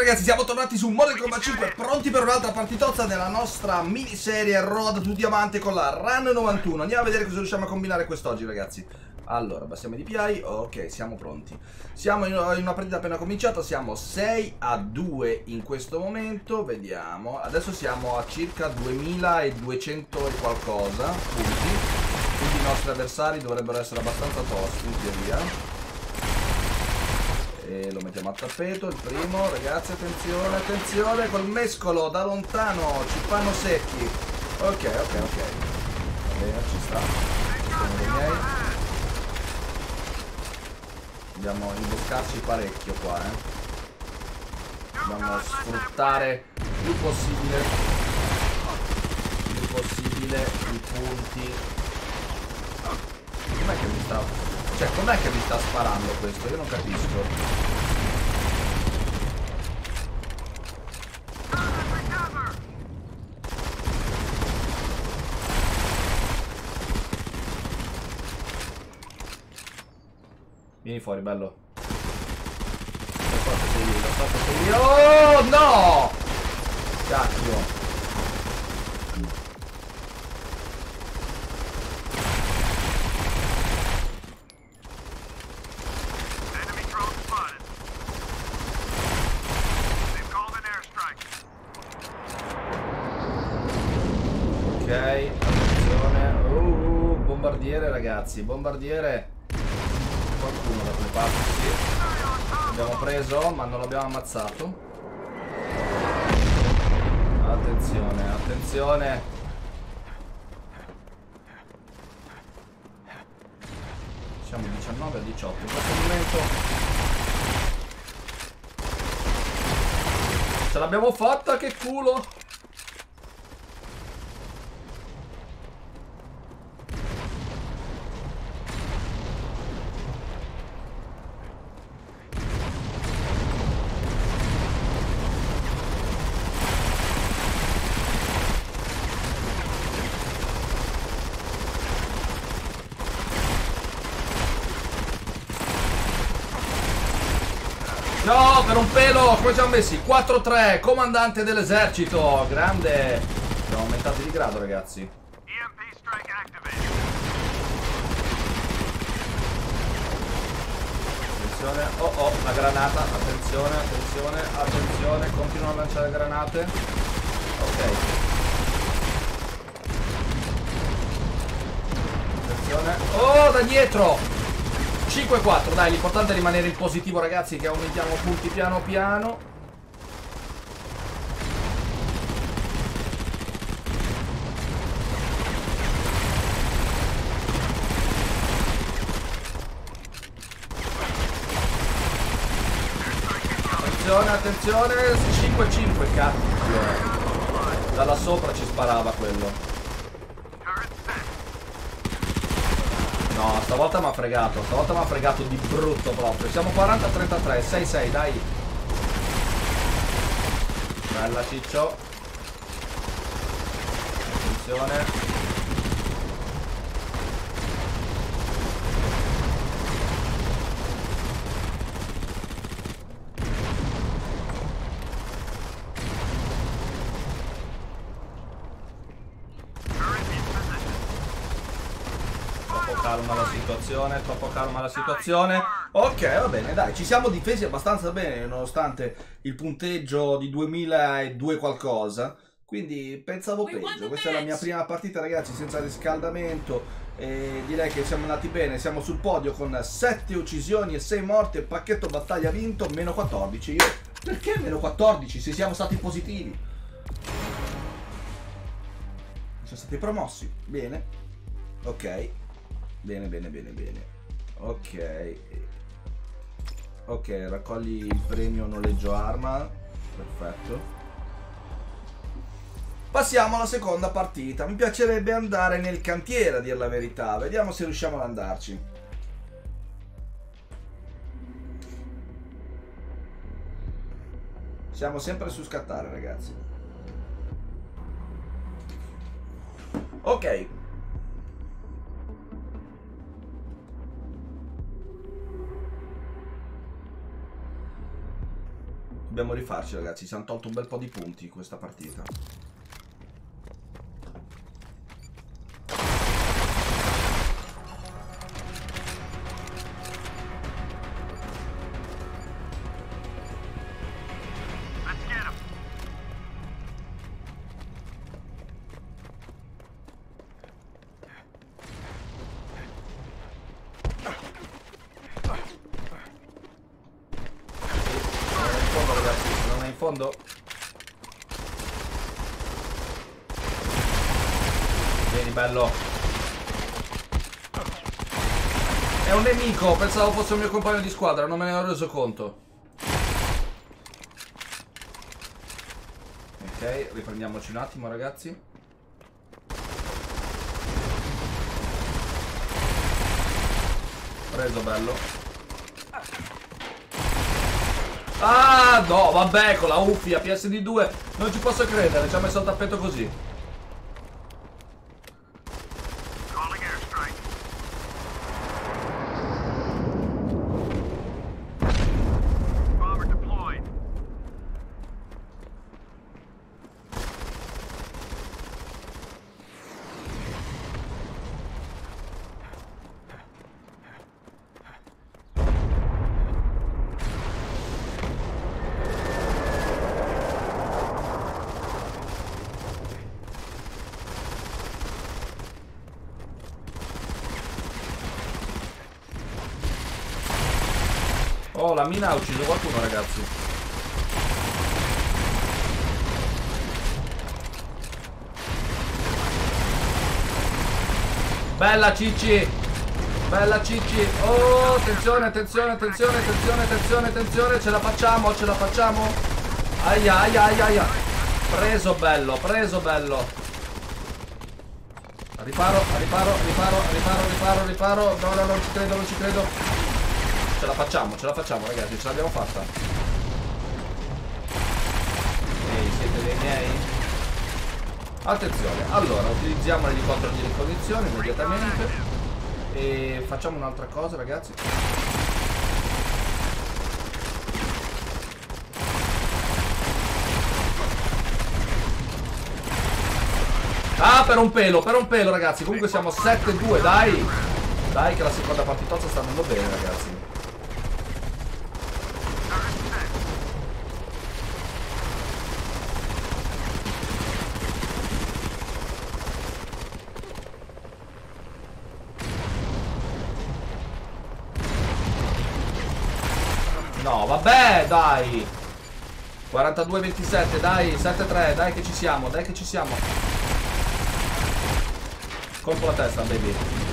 ragazzi, siamo tornati su Mortal Kombat 5, pronti per un'altra partitozza della nostra miniserie Road to Diamante con la Run 91. Andiamo a vedere cosa riusciamo a combinare quest'oggi, ragazzi. Allora, abbassiamo i DPI, ok, siamo pronti. Siamo in una partita appena cominciata, siamo 6-2 in questo momento, vediamo. Adesso siamo a circa 2200 e qualcosa punti, quindi i nostri avversari dovrebbero essere abbastanza tosti in teoria. E lo mettiamo a tappeto, il primo, ragazzi, attenzione, attenzione, col mescolo da lontano, ci fanno secchi. Ok, va bene, ci sta. Sono dei miei. Dobbiamo imboscarci parecchio qua, Dobbiamo sfruttare il più possibile i punti. Com'è che mi sta... Cioè, com'è che mi sta sparando questo? Io non capisco. Vieni fuori, bello. Lo so che sei io. Oh, no! Cacchio. Ok, attenzione. Bombardiere, ragazzi, bombardiere. Qualcuno da quelle parti, sì. L'abbiamo preso, ma non l'abbiamo ammazzato. Attenzione, attenzione. Siamo 19 a 18 in questo momento. Ce l'abbiamo fatta, che culo! No, per un pelo, come ci siamo messi? 4-3, comandante dell'esercito, grande. Siamo aumentati di grado, ragazzi. Attenzione, oh, la granata, attenzione, attenzione, attenzione, continuano a lanciare granate. Ok. Attenzione, oh, da dietro! 5-4, dai, l'importante è rimanere in positivo, ragazzi, che aumentiamo punti piano piano. Attenzione, attenzione, 5-5, cazzo. Dalla sopra ci sparava quello. No, stavolta mi ha fregato di brutto proprio. Siamo 40-33, 6-6, dai. Bella, ciccio. Attenzione. Troppo calma la situazione. Ok, va bene, dai, ci siamo difesi abbastanza bene nonostante il punteggio di 2002 qualcosa. Quindi pensavo peggio. Questa è la mia prima partita, ragazzi, senza riscaldamento. E direi che siamo andati bene. Siamo sul podio con 7 uccisioni e 6 morti. Pacchetto battaglia vinto, meno 14. Io... Perché meno 14 se siamo stati positivi? Siamo stati promossi. Bene. Ok. Bene. Ok, raccogli il premio noleggio arma. Perfetto. Passiamo alla seconda partita. Mi piacerebbe andare nel cantiere, a dir la verità. Vediamo se riusciamo ad andarci. Siamo sempre su scattare, ragazzi. Ok. Dobbiamo rifarci, ragazzi. Ci hanno tolto un bel po' di punti questa partita. In fondo. Vieni, bello. È un nemico, pensavo fosse un mio compagno di squadra, non me ne ero reso conto. Ok, riprendiamoci un attimo, ragazzi. Preso, bello. Ah, no, vabbè, con la Uffia, PSD2. Non ci posso credere, ci ha messo il tappeto così. Oh, la mina ha ucciso qualcuno, ragazzi. Bella Cicci. Bella Cicci. Oh, attenzione, attenzione, attenzione, attenzione, attenzione, attenzione. Ce la facciamo, ce la facciamo. Aia, aia, aia, aia. Preso bello, preso bello. Riparo, riparo, riparo, riparo, riparo, riparo. No, no, non ci credo, non ci credo. Ce la facciamo ragazzi, ce l'abbiamo fatta. Ehi, siete dei miei? Attenzione, allora utilizziamo l'elicottero di ricognizione immediatamente. E facciamo un'altra cosa, ragazzi. Ah, per un pelo, ragazzi. Comunque siamo 7-2, dai. Dai che la seconda partitozza sta andando bene, ragazzi. No, vabbè, dai. 42-27, dai, 7-3, dai che ci siamo, dai che ci siamo. Colpo la testa, baby.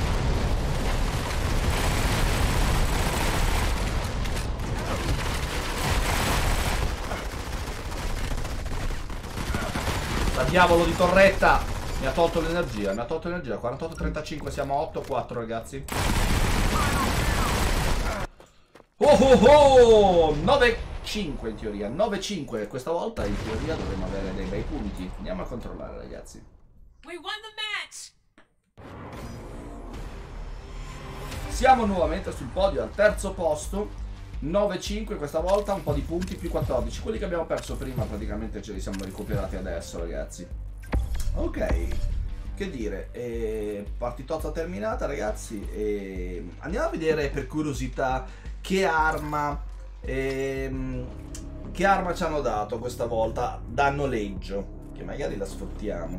La diavolo di torretta. Mi ha tolto l'energia, 48-35, siamo a 8-4, ragazzi. Oh oh oh! 9-5 in teoria, 9-5. Questa volta in teoria dovremmo avere dei bei punti. Andiamo a controllare, ragazzi. We won the match! Siamo nuovamente sul podio al terzo posto. 9-5 questa volta, un po' di punti più 14. Quelli che abbiamo perso prima praticamente ce li siamo recuperati adesso, ragazzi. Ok, che dire, partitozza terminata, ragazzi. Andiamo a vedere per curiosità che arma ci hanno dato questa volta da noleggio, che magari la sfruttiamo.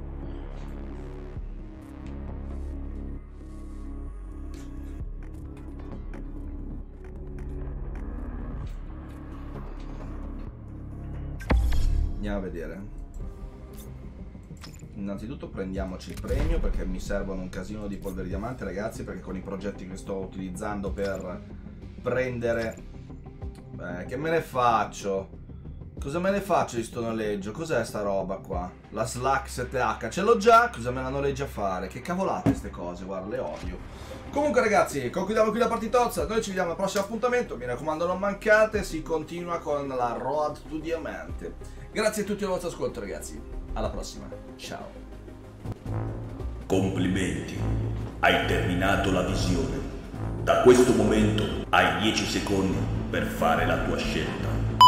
Andiamo a vedere. Innanzitutto prendiamoci il premio, perché mi servono un casino di polvere diamante, ragazzi, perché con i progetti che sto utilizzando per prendere, che me ne faccio? Cosa me ne faccio di sto noleggio? Cos'è sta roba qua? La Slack 7H ce l'ho già, cosa me la noleggia a fare? Che cavolate ste cose, guarda, le odio. Comunque, ragazzi, concludiamo qui la partitozza. Noi ci vediamo al prossimo appuntamento. Mi raccomando, non mancate. Si continua con la Road to Diamante. Grazie a tutti per il vostro ascolto, ragazzi. Alla prossima. Ciao. Complimenti. Hai terminato la visione. Da questo momento hai 10 secondi per fare la tua scelta.